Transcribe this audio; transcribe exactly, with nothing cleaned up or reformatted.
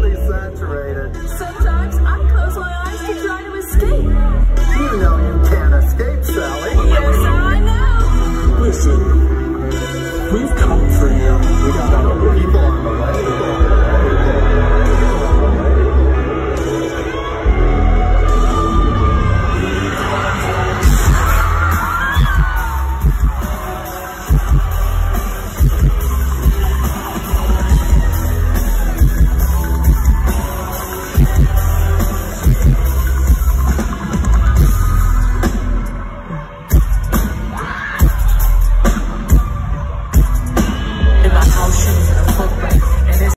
completely saturated. Sometimes I close my eyes to try to escape. You know you can't escape, Sally. Yes, I know. Listen, we've come for you. We got